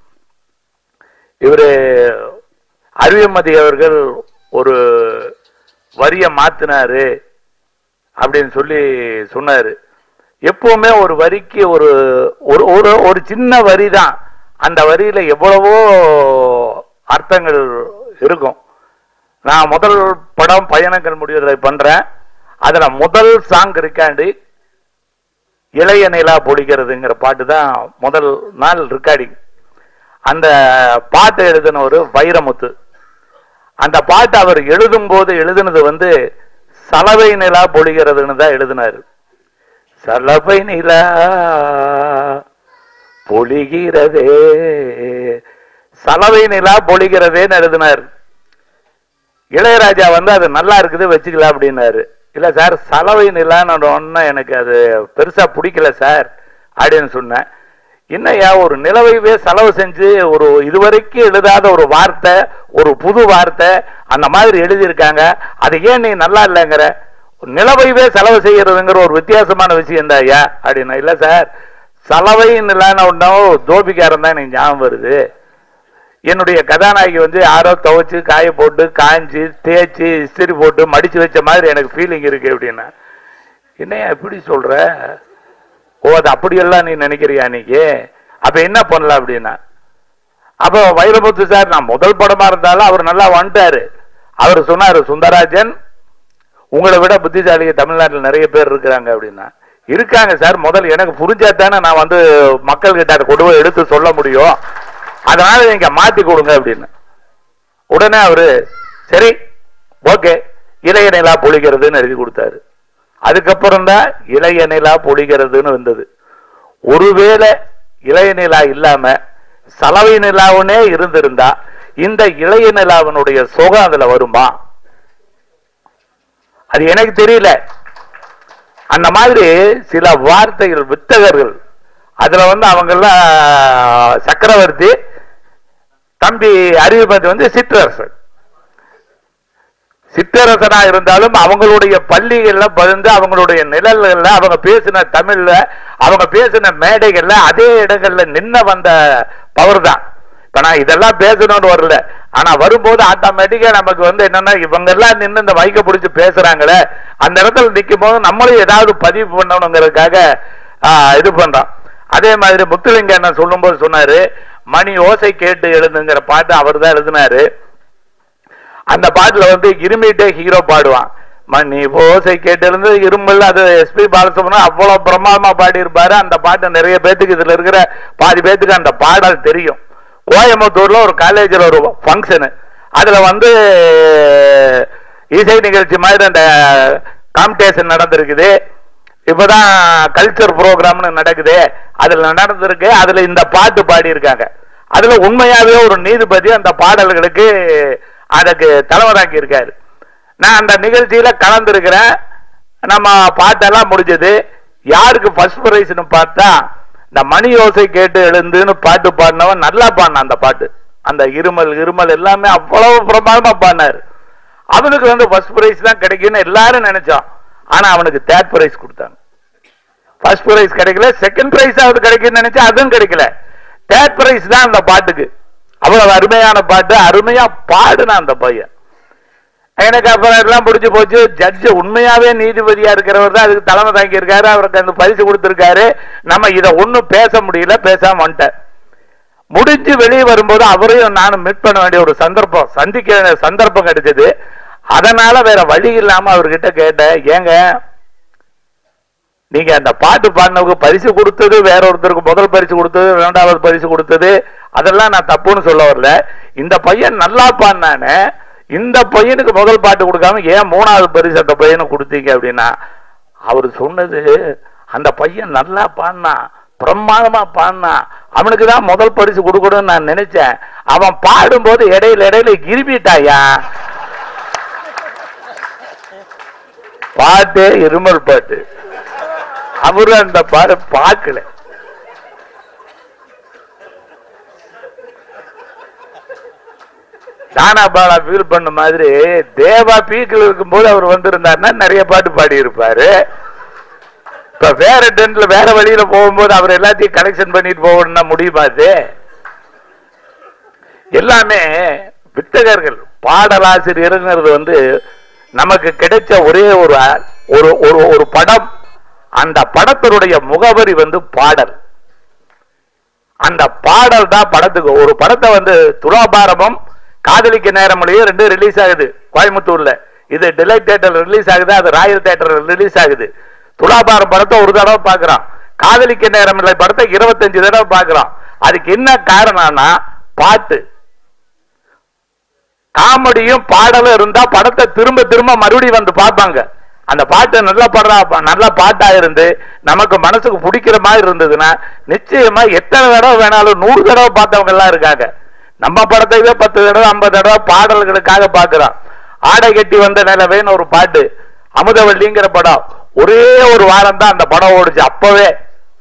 இவரு அறிவுமதி அவர்கள் ஒரு வரிய மாத்தினாரு அப்படின்னு சொல்லி சொன்னாரு. எப்பவுமே ஒரு வரிக்கு ஒரு ஒரு ஒரு சின்ன வரி தான், அந்த வரியில எவ்வளவோ அர்த்தங்கள் இருக்கும். நான் முதல் படம் பயணங்கள் முடிவதை பண்றேன். அதுல முதல் சாங் இருக்காண்டு இளைய நிலா பொழிக்கிறதுங்கிற பாட்டு தான் முதல் நாள் ரெக்கார்டிங். அந்த பாட்டை எழுதின ஒரு வைரமுத்து. அந்த பாட்டு அவர் எழுதும் போது எழுதினது வந்து சலவை நிலா பொழிகிறதுன்னு தான் எழுதினாரு. சலவை நிலா பொழிகிறதே, சலவை நிலா பொழிகிறதேன்னு எழுதினார். இளையராஜா வந்து அது நல்லா இருக்குது வச்சுக்கலாம் அப்படின்னாரு. இல்ல சார், சலவை நிலான்னு ஒன்னு எனக்கு அது பெருசா பிடிக்கல சார் அப்படின்னு சொன்னேன். என்னையா ஒரு நிலவைவே செலவு செஞ்சு ஒரு இதுவரைக்கும் எழுதாத ஒரு வார்த்தை, ஒரு புது வார்த்தை அந்த மாதிரி எழுதியிருக்காங்க, அது ஏன் நீ நல்லா இல்லைங்கிற? நிலவைவே செலவு செய்யறதுங்கிற ஒரு வித்தியாசமான விஷயம் தான் ஐயா அப்படின்னா. இல்ல சார், சலவை நிலான ஒன்னும் தோபிக்காரன் தான் எனக்கு ஞாபகம் வருது. என்னுடைய கதாநாயகி வந்து யாரோ துவைச்சு காய போட்டு காய்ச்சி தேய்ச்சி இஸ்திரி போட்டு மடிச்சு வச்ச மாதிரி எனக்கு ஃபீலிங் இருக்கு அப்படின்னா. என்னையா எப்படி சொல்ற? ஓ, அது அப்படியெல்லாம் நீ நினைக்கிறியா நீக்கு? அப்ப என்ன பண்ணலாம் அப்படின்னா, அப்போ வைரமுத்து சார் நான் முதல் படமா இருந்தாலும் அவர் நல்லா வந்துட்டாரு. அவர் சொன்னாரு, சுந்தராஜன் உங்களை விட புத்திசாலிக தமிழ்நாட்டில் நிறைய பேர் இருக்கிறாங்க அப்படின்னா. இருக்காங்க சார், முதல்ல எனக்கு புரிஞ்சா தானே நான் வந்து மக்கள் கிட்ட அதை கொண்டு போய் எடுத்து சொல்ல முடியும், அதனால நீங்க மாத்தி கொடுங்க அப்படின்னு. உடனே அவரு சரி ஓகே இளைய நிலா பொழிகிறதுன்னு எழுதி கொடுத்தாரு. அதுக்கப்புறம் தான் இளைய நிலா பொழிகிறதுன்னு வந்தது. ஒருவேளை இளைய நிலா இல்லாம சலவை நிலாவுனே இருந்திருந்தா இந்த இளைய நிலாவினுடைய சோகம் அதுல வருமா? அது எனக்கு தெரியல. அந்த மாதிரி சில வார்த்தைகள் வித்தகர்கள் அதுல வந்து அவங்க எல்லாம் சக்கரவர்த்தி, தம்பி அறிவுமதி வந்து சிற்றரசன். சிற்றரசனா இருந்தாலும் அவங்களுடைய பள்ளிகள்ல பகிர்ந்து அவங்களுடைய நிழல்கள்ல அவங்க பேசின தமிழ்ல அவங்க பேசின மேடைகள்ல அதே இடங்கள்ல நின்ன வந்த பவர் தான். இப்ப நான் இதெல்லாம் பேசணும்னு வரல, ஆனா வரும்போது ஆட்டோமேட்டிக்கா நமக்கு வந்து என்னன்னா இவங்க எல்லாம் நின்று இந்த மைக்க பிடிச்சு பேசுறாங்களே, அந்த இடத்துல நிற்கும் போது நம்மளும் ஏதாவது பதிவு பண்ணணுங்கிறதுக்காக இது பண்றோம். அதே மாதிரி முத்துலிங்க என்ன சொல்லும் போது சொன்னாரு, மணி ஓசை கேட்டு எழுதுங்கிற பாட்டு அவர் தான் எழுதினாரு. அந்த பாட்டுல வந்து இருமிட்டே ஹீரோ பாடுவான், மணி ஓசை கேட்டு எழுந்து இருமல். அது எஸ்பி பாலசுப்ரமணியம் அவ்வளவு பிரமாதமா பாடி இருப்பாரு. அந்த பாட்டு நிறைய பேத்துக்கு இதுல இருக்கிற பாதி பேத்துக்கு அந்த பாடல் தெரியும். கோயம்புத்தூர்ல ஒரு காலேஜில் ஒரு ஃபங்க்ஷனு, அதுல வந்து இசை நிகழ்ச்சி மாதிரி அந்த காம்படிஷன் நடந்திருக்குது. இப்பதான் கல்ச்சர் ப்ரோக்ராம்னு நடக்குது, அதுல நடந்திருக்கு. அதுல இந்த பாட்டு பாடி இருக்காங்க. அதுல உண்மையாவே ஒரு நீதிபதி அந்த பாடல்களுக்கு அதுக்கு தலைவராக்கி இருக்காரு. நான் அந்த நிகழ்ச்சியில கலந்துருக்கிறேன். நம்ம பாட்டெல்லாம் முடிஞ்சது. யாருக்கு ஃபர்ஸ்ட் பிரைஸ்னு பார்த்தா இந்த மணி ஓசை கேட்டு எழுந்துன்னு பாட்டு பாடினவன் நல்லா பாடினான் அந்த பாட்டு. அந்த இருமல் எல்லாமே அவ்வளவு பிரமாதமா பாடினாரு. அவனுக்கு வந்து ஃபர்ஸ்ட் பிரைஸ் தான் கிடைக்கும்னு எல்லாரும் நினைச்சோம். ஆனா அவனுக்கு தேர்ட் பிரைஸ் கொடுத்தாங்க. ஃபர்ஸ்ட் பிரைஸ் கிடைக்கல, செகண்ட் பிரைஸ் அவருக்கு கிடைக்கும்னு நினைச்சா அதுவும் கிடைக்கல. தேர்ட் பிரைஸ் தான் அந்த பாட்டுக்கு. அவ்வளவு அருமையான பாட்டு, அருமையா பாடுனா அந்த பையன். எனக்கு அப்புறம் எல்லாம் பிடிச்சு போச்சு. ஜட்ஜு உண்மையாவே நீதிபதியா இருக்கிறவர் தான் அதுக்கு தலைமை தாங்கி இருக்காரு, அவருக்கு அந்த பரிசு கொடுத்திருக்காரு. நம்ம இதை ஒன்னும் பேச முடியல, பேசாம வந்துட்டேன். முடிஞ்சு வெளியே வரும்போது அவரையும் நானும் மீட் பண்ண வேண்டிய ஒரு சந்தர்ப்பம், சந்திக்க சந்தர்ப்பம் கிடைச்சது. அதனால வேற வழி இல்லாம அவர்கிட்ட கேட்டேன், ஏங்க நீங்க அந்த பாட்டு பாடினவுக்கு பரிசு கொடுத்தது, வேற ஒருத்தருக்கு முதல் பரிசு கொடுத்தது, இரண்டாவது பரிசு கொடுத்தது, அதெல்லாம் நான் தப்புன்னு சொல்ல வரல. இந்த பையன் நல்லா பாடினானே, இந்த பையனுக்கு முதல் பாட்டு கொடுக்காம ஏன் மூணாவது பரிசு அந்த பையனுக்கு கொடுத்தீங்க அப்படின்னா, அவர் சொன்னது அந்த பையன் நல்லா பாடினா, பிரமாதமா பாடினா, அவனுக்கு தான் முதல் பரிசு கொடுக்கணும்னு நான் நினைச்சேன். அவன் பாடும்போது இடையில இருமிட்டாயா. பாட்டு இருமல் பாட்டு. அவரு அந்த பாட பார்க்கல. தானா பாலா ஃபீல் பண்ண மாதிரி தேவா பீக்கில் இருக்கும் போது அவர் வந்திருந்தாருன்னா நிறைய பாட்டு பாடி இருப்பாரு. இப்ப வேற டென்ட்ல வேற வழியில போகும்போது அவர் எல்லாத்தையும் கலெக்ஷன் பண்ணிட்டு போகணும்னா முடியுமாது? எல்லாமே வித்தகர்கள், பாடலாசிரியருங்கிறது வந்து நமக்கு கிடைச்ச ஒரே ஒரு படம். அந்த படத்தினுடைய முகவரி வந்து பாடல். அந்த பாடல் தான் படத்துக்கு. ஒரு படத்தை வந்து துலாபாரமும் காதலிக்க நேரமலையும் ரெண்டு ரிலீஸ் ஆகுது கோயம்புத்தூர்ல. இது டிலைட் தியேட்டர் ரிலீஸ் ஆகுது, அது ராயல் தியேட்டர் ரிலீஸ் ஆகுது. துலாபாரம் படத்தை ஒரு தடவை பார்க்கிறான், காதலிக்க நேரமில்லை படத்தை 25 தடவை பார்க்கிறான். அதுக்கு என்ன காரணம்னா பாட்டு. காமெடியும் பாடலும் இருந்தா படத்தை திரும்ப திரும்ப மறுபடியும் வந்து பார்ப்பாங்க. அந்த பாட்டு நல்ல பாட்டா இருந்து நமக்கு மனசுக்கு பிடிக்கிற மாதிரி இருந்ததுன்னா நிச்சயமா எத்தனை தடவை வேணாலும் 100 தடவை பார்த்தவங்க எல்லாம் இருக்காங்க. நம்ம படத்தையே 10 தடவை 50 தடவை பாடல்களுக்காக பார்க்கிறோம். ஆடை கட்டி வந்த நிலவேன்னு ஒரு பாட்டு, அமுதவள்ளிங்கிற படம் ஒரே ஒரு வாரம் தான் அந்த படம் ஓடுச்சு அப்பவே.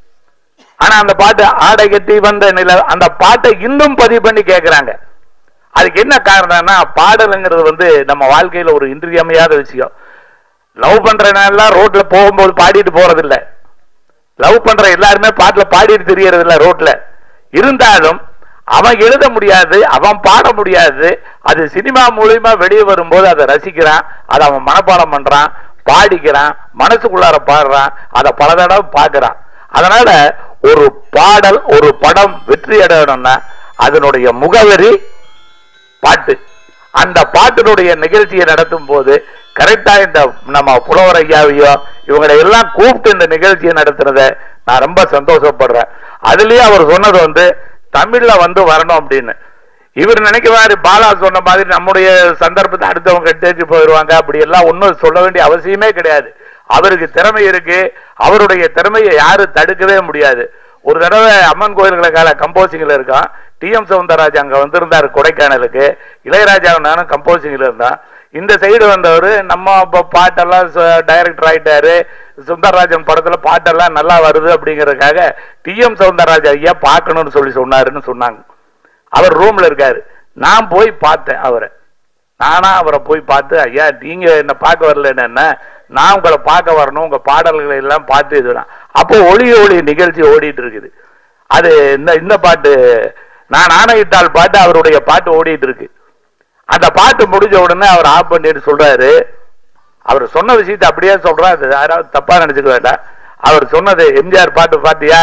ஆனா அந்த பாட்டு ஆடை கட்டி வந்த நில, அந்த பாட்டை இன்னும் பதிவு பண்ணி கேட்கிறாங்க. அதுக்கு என்ன காரணம்னா பாடலுங்கிறது வந்து நம்ம வாழ்க்கையில ஒரு இன்றியமையாத விஷயம். லவ் பண்றனால ரோட்ல போகும்போது பாடிட்டு போறது இல்ல, லவ் பண்ற எல்லாருமே பாட்டுல பாடிட்டு தெரியறது இல்ல ரோட்ல. இருந்தாலும் அவன் எழுத முடியாது, அவன் பாட முடியாது. அது சினிமா மூலியமா வெளியே வரும்போது அதை ரசிக்கிறான், அதை அவன் மனப்பாடம் பண்றான், பாடிக்கிறான், மனசுக்குள்ளார பாடுறான், அதை பல தடவை பார்க்கிறான். அதனால ஒரு பாடல் ஒரு படம் வெற்றி அடையணும்னா அதனுடைய முகவரி பாட்டு. அந்த பாட்டினுடைய நிகழ்ச்சியை நடத்தும் போது கரெக்டா இந்த நம்ம புலவர் ஐயாவையோ இவங்களை எல்லாம் கூப்பிட்டு இந்த நிகழ்ச்சியை நடத்துறத நான் ரொம்ப சந்தோஷப்படுறேன். அதுலயே அவர் சொன்னது வந்து தமிழ்ல வந்து வரணும் அப்படின்னு. இவர் நினைக்கிறாரு பாலா சொன்ன மாதிரி நம்முடைய சந்தர்ப்பத்தை அடுத்தவங்க எடுத்து போயிடுவாங்க, அப்படி எல்லாம் ஒன்னும் சொல்ல வேண்டிய அவசியமே கிடையாது. அவருக்கு திறமை இருக்கு, அவருடைய திறமையை யாரும் தடுக்கவே முடியாது. ஒரு தடவை அம்மன் கோயில்களுக்கான கம்போசிங்ல இருக்கான், டி.எம். சவுந்தரராஜன் அங்க வந்திருந்தாரு கொடைக்கானலுக்கு, இளையராஜா நானும் கம்போசிங்ல இருந்தான். இந்த சைடு வந்தவர் நம்ம பாட்டெல்லாம் டைரக்டர் ஆயிட்டாரு, சுந்தரராஜன் படத்துல பாட்டெல்லாம் நல்லா வருது அப்படிங்கறதுக்காக டி.எம். சவுந்தரராஜன் ஐயா பார்க்கணும்னு சொன்னாருன்னு சொன்னாங்க. அவர் ரூம்ல இருக்காரு. நான் போய் பார்த்தேன் அவரை. நானா அவரை போய் பார்த்து, ஐயா நீங்க என்ன பார்க்க வரல, என்ன நான் உங்களை பார்க்க வரணும், உங்க பாடல்களை எல்லாம் பார்த்து இதுதான். அப்போ ஒளி நிகழ்ச்சி ஓடிட்டு இருக்குது. அது இந்த பாட்டு நான் ஆணையிட்டால் பாட்டு அவருடைய பாட்டு ஓடிட்டு இருக்கு. அந்த பாட்டு முடிஞ்ச உடனே அவர் ஆஃப் பண்ணிட்டு சொல்றாரு, அவர் சொன்ன விஷயத்தை அப்படியே சொல்றாரு, யாராவது தப்பா நினைச்சுக்க வேண்டாம். அவர் சொன்னது, எம்ஜிஆர் பாட்டு பாத்தியா,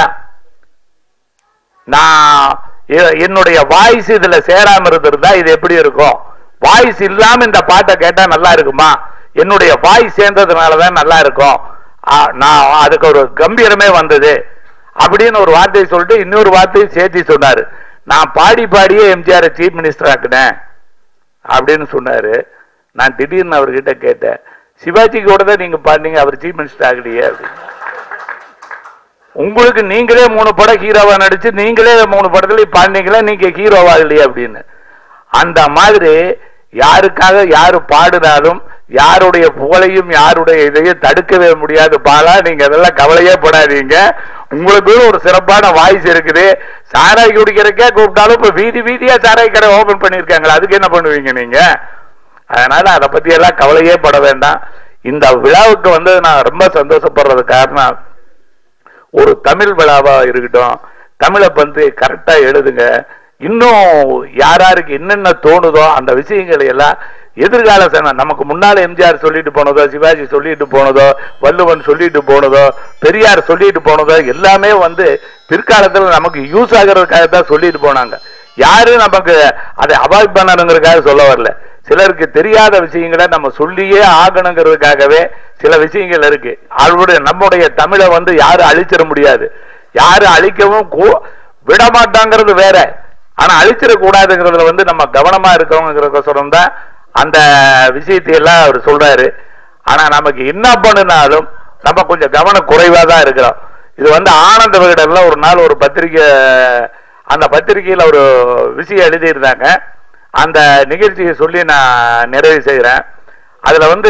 நான் என்னுடைய வாய்ஸ் இதுல சேராம இருந்திருந்தா இது எப்படி இருக்கும், வாய்ஸ் இல்லாம இந்த பாட்டை கேட்டா நல்லா இருக்குமா, என்னுடைய வாய்ஸ் சேர்ந்ததுனாலதான் நல்லா இருக்கும், நான் அதுக்கு ஒரு கம்பீரமே வந்தது அப்படின்னு ஒரு வார்த்தையை சொல்லிட்டு இன்னொரு வார்த்தையை சேர்த்து சொன்னாரு. நான் பாடியே எம்ஜிஆர் சீஃப் மினிஸ்டர் ஆக்குனேன் அப்படின்னு சொன்னாரு. நான் திடீர்னு அவர்கிட்ட கேட்டேன், சிவாஜி கூட தான் நீங்க பாடுனீங்க, அவர் சீஃப் மினிஸ்டர் ஆகலையே அப்படின்னு. உங்களுக்கு நீங்களே 3 படம் ஹீரோவா நடிச்சு நீங்களே 3 படத்துல பாடினீங்களா, நீங்க ஹீரோவா இல்லையே அப்படின்னு. அந்த மாதிரி யாருக்காக யாரு பாடினாலும் யாருடைய புகழையும் யாருடைய இதையும் தடுக்கவே முடியாது. பாலா நீங்க அதெல்லாம் கவலையே படாதீங்க. உங்களுக்கு ஒரு சிறப்பான வாய்ஸ் இருக்குது. சாராய் குடிக்கிறக்கே கூப்பிட்டாலும் இப்ப வீதி வீதியா சாராய் கடை ஓபன் பண்ணிருக்காங்களா, அதுக்கு என்ன பண்ணுவீங்க நீங்க? அதனால அதை பத்தி எல்லாம் கவலையே பட வேண்டாம். இந்த விழாவுக்கு வந்து நான் ரொம்ப சந்தோஷப்படுறது காரணம், ஒரு தமிழ் விழாவா இருக்கட்டும், தமிழை வந்து கரெக்டா எழுதுங்க. இன்னும் யாராருக்கு என்னென்ன தோணுதோ அந்த விஷயங்களை எல்லாம் எதிர்கால நமக்கு முன்னால எம்ஜிஆர் சொல்லிட்டு போனதோ, சிவாஜி சொல்லிட்டு போனதோ, வள்ளுவன் சொல்லிட்டு போனதோ, பெரியார் சொல்லிட்டு போனதோ எல்லாமே வந்து பிற்காலத்தில் நமக்கு யூஸ் ஆகிறதுக்காக தான் சொல்லிட்டு போனாங்க. யாரும் நமக்கு அதை அவாய்ட் பண்ணணுங்கிறதுக்காக சொல்ல வரல. சிலருக்கு தெரியாத விஷயங்களை நம்ம சொல்லியே ஆகணுங்கிறதுக்காகவே சில விஷயங்கள் இருக்கு. அவருடைய நம்முடைய தமிழை வந்து யாரும் அழிச்சிட முடியாது, யாரும் அழிக்கவும் விட மாட்டாங்கிறது வேற. ஆனா அழிச்சிடக்கூடாதுங்கிறதுல வந்து நம்ம கவனமா இருக்கவங்கிறதுக்கோசரம் தான் அந்த விஷயத்தை எல்லாம் அவர் சொல்றாரு. ஆனா நமக்கு என்ன பண்ணினாலும் நம்ம கொஞ்சம் கவனம் குறைவா தான் இருக்கிறோம். இது வந்து ஆனந்த விகடன்ல ஒரு நாள் ஒரு பத்திரிகை, அந்த பத்திரிகையில் ஒரு விஷயம் எழுதியிருந்தாங்க. அந்த நிகழ்ச்சியை சொல்லி நான் நிறைவு செய்கிறேன். அதுல வந்து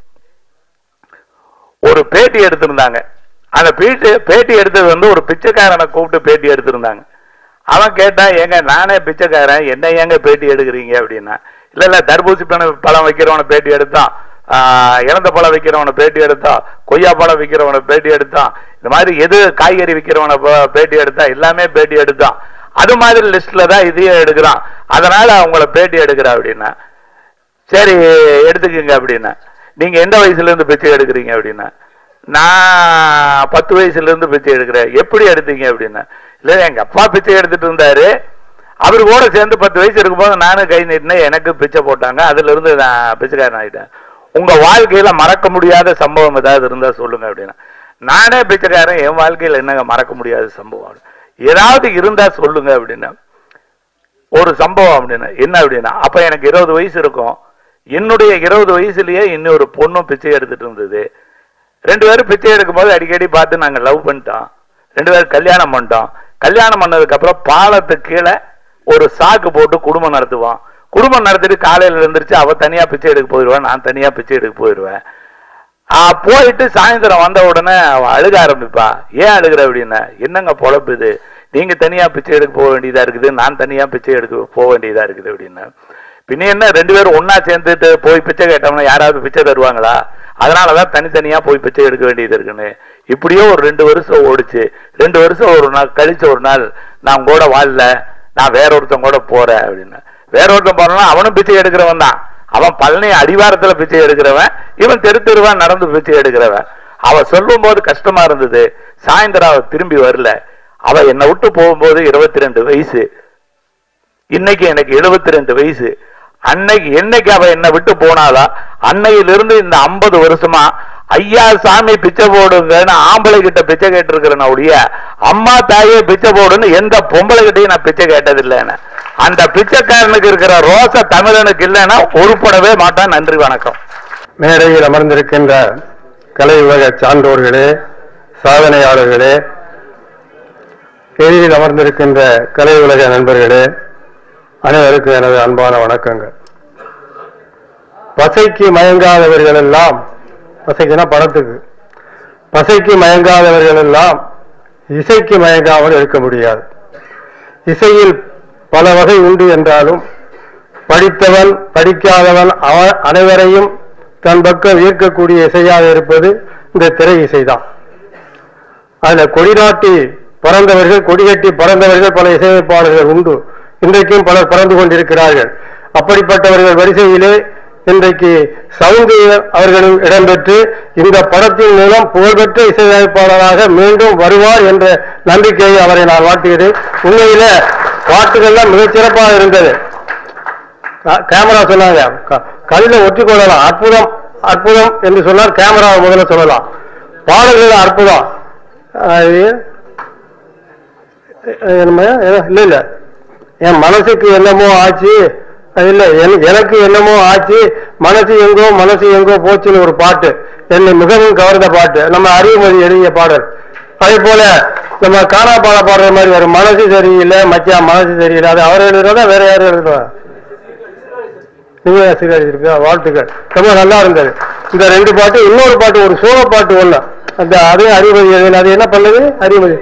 ஒரு பேட்டி எடுத்திருந்தாங்க. அந்த பேட்டி எடுத்தது வந்து ஒரு பிச்சைக்காரனை கூப்பிட்டு பேட்டி எடுத்திருந்தாங்க. அவன் கேட்டான், ஏங்க நானே பிச்சைக்காரன், என்ன ஏங்க பேட்டி எடுக்கிறீங்க அப்படின்னா, இல்ல இல்ல தர்பூசி பழம் வைக்கிறவனை பேட்டி எடுத்தான், இறந்த பழம் வைக்கிறவனை பேட்டி எடுத்தான், கொய்யா பழம் விற்கிறவனை பேட்டி எடுத்தான், இந்த மாதிரி எது காய்கறி விற்கிறவனை பேட்டி எடுத்தான், எல்லாமே பேட்டி எடுத்தான். அது மாதிரி லிஸ்ட்ல தான் இதையும் எடுக்கிறான், அதனால அவங்கள பேட்டி எடுக்கிறா அப்படின்னா. சரி எடுத்துக்கங்க அப்படின்னா. நீங்க எந்த வயசுல இருந்து பிச்சை எடுக்கிறீங்க அப்படின்னா, நான் 10 வயசுல இருந்து பிச்சை எடுக்கிறேன். எப்படி எடுத்தீங்க அப்படின்னா, இல்ல எங்க அப்பா பிச்சை எடுத்துட்டு இருந்தாரு, அவரு கூட சேர்ந்து 10 வயசு இருக்கும்போது நானும் கை நீட்டினேன், எனக்கு பிச்சை போட்டாங்க, அதுல இருந்து நான் பிச்சைக்காரன் ஆயிட்டேன். உங்க வாழ்க்கையில மறக்க முடியாத சம்பவம் ஏதாவது இருந்தா சொல்லுங்க அப்படின்னா. நானே பிச்சைக்காரன், என் வாழ்க்கையில என்னங்க மறக்க முடியாத சம்பவம் ஏதாவது இருந்தா சொல்லுங்க அப்படின்னா. ஒரு சம்பவம் அப்படின்னா என்ன அப்படின்னா, அப்ப எனக்கு 20 வயசு இருக்கும். என்னுடைய 20 வயசுலயே இன்னொரு பொண்ணும் பிச்சை எடுத்துட்டு இருந்தது. 2 பேரும் பிச்சை எடுக்கும் போது அடிக்கடி பார்த்து நாங்க லவ் பண்ணிட்டோம். 2 பேரும் கல்யாணம் பண்ணிட்டோம். கல்யாணம் பண்ணதுக்கு அப்புறம் பாலத்துக்கு கீழே ஒரு சாக்கு போட்டு குடும்பம் நடத்துவான். குடும்பம் நடத்திட்டு காலையில இருந்துருச்சு, அவ தனியா பிச்சை எடுக்க போயிடுவான், நான் தனியா பிச்சை எடுக்க போயிடுவேன். போயிட்டு சாயந்தரம் வந்த உடனே அவன் அழுக ஆரம்பிப்பா. ஏன் அழுகிற அப்படின்னா, என்னங்க பொழப்பு இது, நீங்க தனியா பிச்சை எடுக்க போக வேண்டியதா இருக்குது, நான் தனியா பிச்சை எடுக்க போக வேண்டியதா இருக்குது அப்படின்னா. பின்ன என்ன 2 பேரும் ஒன்னா சேர்ந்துட்டு போய் பிச்சை கேட்டோம்னா யாராவது பிச்சை தருவாங்களா? அதனாலதான் தனித்தனியா போய் பிச்சை எடுக்க வேண்டியது இருக்குன்னு. இப்படியோ ஒரு 2 வருஷம் ஓடிச்சு. 2 வருஷம் ஒரு நாள் கழிச்ச ஒரு நாள், நான் கூட வாழல, நான் வேற ஒருத்தன் கூட போறேன் அப்படின்னு. வேற ஒருத்தன் போறோம்னா அவனும் பிச்சை எடுக்கிறவன் தான். அவன் பழனி அடிவாரத்துல பிச்சை எடுக்கிறவன், இவன் தெருவா நடந்து பிச்சை எடுக்கிறவன். அவ சொல்லும் போது கஷ்டமா இருந்தது. சாயந்தரம் அவ திரும்பி வரல. அவ என்னை விட்டு போகும்போது 22 வயசு, இன்னைக்கு எனக்கு 72 வயசு. அன்னைக்கு என்னைக்கு அவ என்னை விட்டு போனாலா, அன்னையிலிருந்து இந்த 50 வருஷமா ஐயா சாமி பிச்சை போடுங்கன்னு ஆம்பளை கிட்ட பிச்சை கேட்டு இருக்கிறேன் ஒழிய அம்மா தாயே பிச்சை போடுன்னு எந்த பொம்பளை கிட்டையும் நான் பிச்சை கேட்டதில்லைன்னு. அந்த பிச்சைக்காரனுக்கு இருக்கிற ரோச தமிழனுக்கு இல்லைன்னா உருப்படவே மாட்டான். நன்றி, வணக்கம். மேடையில் அமர்ந்திருக்கின்ற கலை உலக சான்றோர்களே, சாதனையாளர்களே, எதிரில் அமர்ந்திருக்கின்ற கலை உலக நண்பர்களே, அனைவருக்கும் எனது அன்பான வணக்கங்கள். பசைக்கு மயங்காதவர்கள் எல்லாம், பசைக்குனா பணத்துக்கு, பசைக்கு மயங்காதவர்கள் எல்லாம் இசைக்கு மயங்காமல் இருக்க முடியாது. இசையில் பல வகை உண்டு என்றாலும் படித்தவன் படிக்காதவன் அனைவரையும் தன் பக்கம் ஈர்க்கக்கூடிய இசையாக இருப்பது இந்த திரை இசைதான். அதுல கொடிநாட்டி பறந்தவர்கள், கொடிகட்டி பறந்தவர்கள் பல இசையமைப்பாளர்கள் உண்டு. இன்றைக்கும் பலர் பறந்து கொண்டிருக்கிறார்கள். அப்படிப்பட்டவர்கள் வரிசையிலே இன்றைக்கு சவுந்து அவர்களும் இடம்பெற்று இந்த படத்தின் மூலம் புகழ்பெற்ற இசையமைப்பாளராக மீண்டும் வருவார் என்ற நம்பிக்கையை அவரை நான் வாழ்த்துகிறேன். உண்மையில பாட்டுகள்லாம் மிகச்சிறப்பாக இருந்தது. கேமரா சொன்னாங்க, கல்ல ஒற்றி கொள்ளலாம், அற்புதம் அற்புதம் என்று சொன்னால் கேமராவை முதல்ல சொல்லலாம். பாடல்கள் அற்புதம். இல்ல இல்ல என் மனசுக்கு என்னமோ ஆச்சு, இல்ல எனக்கு என்னமோ ஆச்சு, மனசு எங்கோ போச்சுன்னு ஒரு பாட்டு என்னை மிகவும் கவர்ந்த பாட்டு. நம்ம அறிவுமதி எழுதிய பாடல். அதே போல நம்ம காணா பாடுற மாதிரி ஒரு மனசு சரியில்லை மச்சான், மனசு சரியில்லை, அது அவர் எழுதுறதா வேற யாரும் எழுதுவா? நீங்க எழுதியிருக்கா? வாழ்த்துக்கள், ரொம்ப நல்லா இருந்தது. இந்த 2 பாட்டு, இன்னொரு பாட்டு ஒரு சோக பாட்டு ஒண்ணு, அந்த அதே அறிவதி எழுதின, அது என்ன பண்ணுது அறிவதி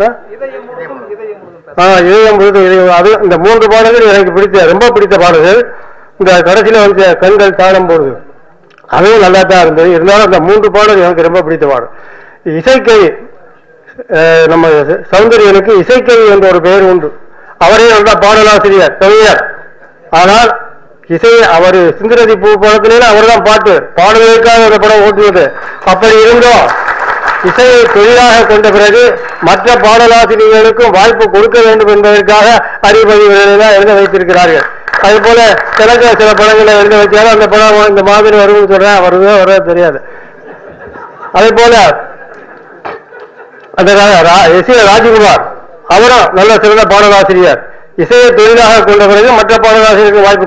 இதயம் முழுது அது. இந்த 3 பாடல்கள் எனக்கு பிடித்த ரொம்ப பிடித்த பாடல்கள். இந்த கடைசியில வந்து கண்கள் தாளம் போடுது, அதுவும் நல்லா தான் இருந்தது. இருந்தாலும் அந்த 3 பாடல் எனக்கு ரொம்ப பிடித்த பாடல். இசைக்கவி நம்ம சௌந்தரியனுக்கு இசைக்கவி என்ற ஒரு பெயர் உண்டு. அவரே நல்ல பாடலாசிரியர் கவிஞர். ஆனால் இசை அவர் சிந்துரதி பூ படத்திலே அவர் தான் பாடலுக்காக ஒரு படம் ஓட்டுவது. அப்படி இருந்தோம் இசையை தொழிலாக கொண்ட பிறகு மற்ற பாடலாசிரியர்களுக்கும் வாய்ப்பு கொடுக்க வேண்டும் என்பதற்காக அறிவுரைகளை தான் எழுத வைத்திருக்கிறார்கள். அதே போல சில படங்களை எழுத வச்சாலும் அந்த படம் இந்த மாதிரி வரும்னு சொல்றேன், வருதோ வர தெரியாது. அதே போல அந்த ராஜகுமார் அவரும் நல்ல சிறந்த பாடலாசிரியர். இசையை தொழிலாக கொண்ட பிறகு மற்ற பாடலாசிரியருக்கு வாய்ப்பு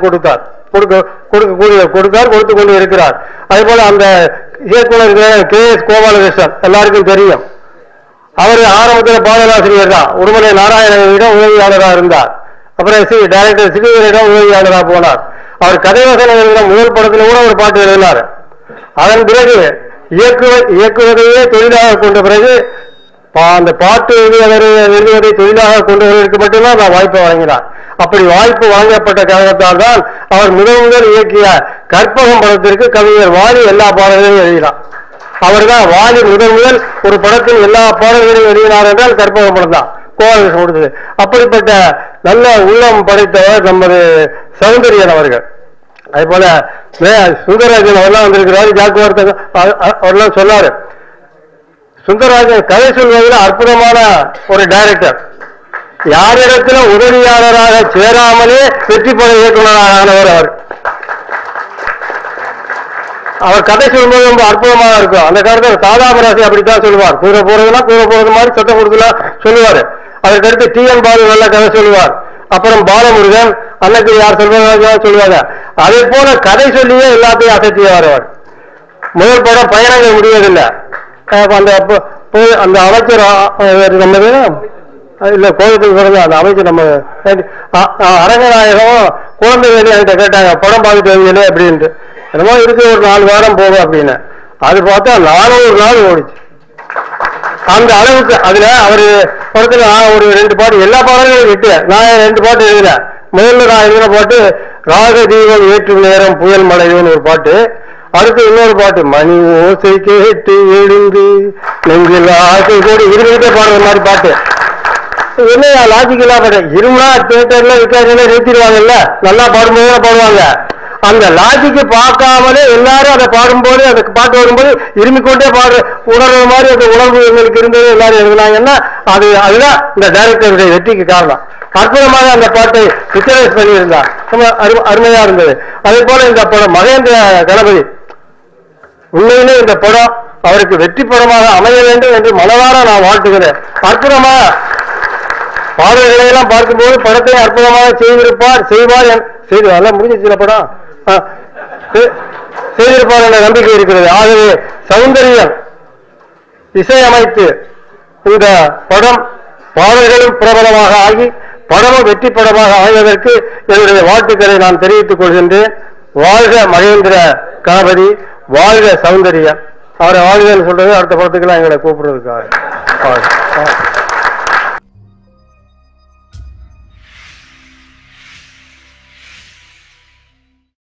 கொடுத்து கொண்டு இருக்கிறார். அதே போல அந்த இயக்குனர் KS கோபாலகிருஷ்ணன் எல்லாருக்கும் தெரியும். அவர் ஆரம்பத்தில் பாடலாசிரியர் தான். உடுமலை நாராயணனிடம் உதவியாளராக இருந்தார். அப்புறம் டைரக்டர் ஸ்ரீதரிடம் உதவியாளராக போனார். அவர் கதைவசனம் எழுதின முதல் படத்தில் கூட ஒரு பாட்டு எழுதினார். அதன் பிறகு இயக்குவதையே தொழிலாக கொண்ட பிறகு அந்த பாட்டு எழுதுவதை தொழிலாக கொண்டவர்களுக்கு மட்டும்தான் நான் வாய்ப்பை வழங்கினார். அப்படி வாய்ப்பு வழங்கப்பட்ட காரணத்தால் தான் அவர் முதல் இயக்கிய கற்பகம் படத்திற்கு கவிஞர் வாலி எல்லா பாடல்களையும் எழுதினார். அவர் தான் வாலி முதல் ஒரு படத்தில் எல்லா பாடல்களையும் எழுதினார் என்றால் கற்பகம் படம் தான் கோபாலகிருஷ்ணன் கொடுத்தது. அப்படிப்பட்ட நல்ல உள்ளம் படைத்தவர் நமது சௌந்தரியன் அவர்கள். அதே போல சுந்தரராஜன் அவர்லாம் வந்திருக்கிறார். ஜாக்குவார் அவர்லாம் சொன்னாரு, சுந்தரராஜன் கதை சொல்வதில் அற்புதமான ஒரு டைரக்டர். யாரிடத்துல உதவியாளராக சேராமலே வெற்றி பெற இயக்குநராக ஆனவர் அவர். அவர் கதை சொல்லும்போது ரொம்ப அற்புதமாக இருக்கும். அந்த காலத்தில் தாதாபராசி அப்படித்தான் சொல்லுவார். கூற போறது மாதிரி சத்தம் கொடுத்துலாம் சொல்லுவார். அதற்கடுத்து TN பாலு நல்ல கதை சொல்லுவார். அப்புறம் பாலமுருகன், அன்னைக்கு யார் செல்வராஜா சொல்லுவாங்க. அதே போல கதை சொல்லியே எல்லாத்தையும் அசைத்தியவர் அவர். முதல் படம் பயணங்கள் முடிவதில்லை. அந்த அமைச்சர் நம்ம இல்ல கோயத்துக்கு பிறகு அந்த அமைச்சர் நம்ம அரங்கநாயகம் குழந்தை வேலை என்கிட்ட கேட்டாங்க, படம் பார்த்துட்டு வருவீங்களே அப்படின்ட்டு. என்னமோ இருக்கு ஒரு 4 வாரம் போகும் அப்படின்னு. அது பார்த்தா 400 நாள் ஓடிச்சு. அந்த அளவுக்கு அதுல அவரு படத்துல ஒரு 2 பாட்டு, எல்லா பாடல்களும் விட்டு நான் 2 பாட்டு எழுதினேன். முதல்ல நான் எழுதின பாட்டு ராக தீபம் ஏற்றும் நேரம் புயல் மழைன்னு ஒரு பாட்டு. அடுத்து இன்னொரு பாட்டு மணி ஓசை கேட்டு எழுந்து நெஞ்சில் ஆசை கூடி இருந்துகிட்டே பாடுற மாதிரி பாட்டு. என்ன லாஜிக்கலா பாட்டு, இருமுனா தியேட்டர்ல விற்காதுல நிறுத்திடுவாங்கல்ல, நல்லா பாடும்போது பாடுவாங்க. அந்த லாஜிக்கு பார்க்காமலே எல்லாரும் அதை பாடும்போது அந்த பாட்டு வரும்போது இருமிக்கொண்டே உணர்ற மாதிரி அந்த உணர்வு எங்களுக்கு இருந்தது. எல்லாரும் எழுதினாங்கன்னா அதுதான் இந்த டைரக்டருடைய வெற்றிக்கு காரணம். அற்புதமாக அந்த பாட்டை பிக்சரைஸ் பண்ணியிருந்தார், அருமையா இருந்தது. அதே போல இந்த படம் மகேந்திர கணபதி, உண்மையிலே இந்த படம் அவருக்கு வெற்றி படமாக அமைய வேண்டும் என்று மனதார நான் வாழ்த்துகிறேன். அற்புதமாக பாடல்களை எல்லாம் பார்க்கும்போது படத்தை அற்புதமாக செய்வார் முடிஞ்சு சில படம் செய்திருப்பார் என்ற நம்பிக்கை இருக்கிறது. ஆகவே சௌந்தரியம் இசையமைத்து இந்த படம் பாடல்களும் பிரபலமாக ஆகி படமும் வெற்றி படமாக ஆகியதற்கு என்னுடைய வாழ்த்துக்களை நான் தெரிவித்துக் கொள்கின்றேன். வாழ்க மகேந்திர கணபதி, வாழ்க சௌந்தரியம். அவரை வாழ்கன்னு சொல்றது அடுத்த படத்துக்கெல்லாம் எங்களை கூப்பிடுறதுக்காக.